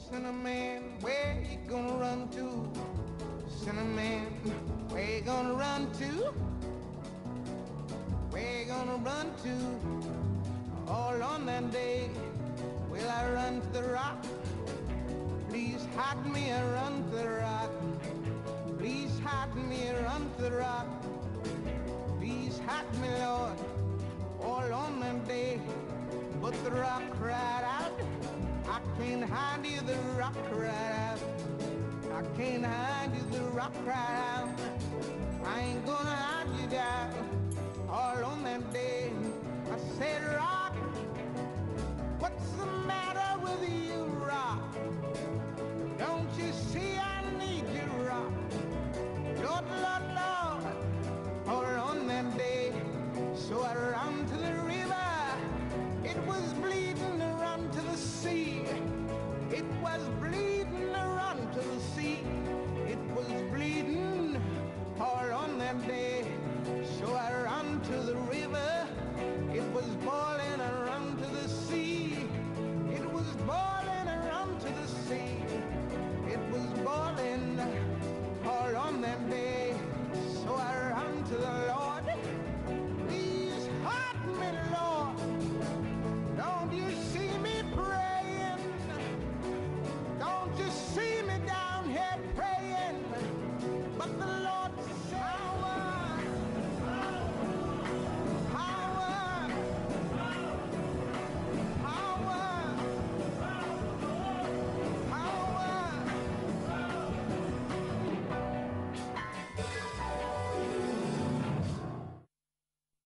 Cinnamon, where you gonna run to? Cinnamon, where you gonna run to? Where you gonna run to? All on that day, will I run to the rock? Please hide me and run to the rock. Please hide me and run to the rock. Please hide me, Lord, all on that day. But the rock cried out, I can't hide you, the rock cried out. I can't hide you, the rock cried out. I ain't gonna hide you down all on that day. I said, rock, what's the matter with you?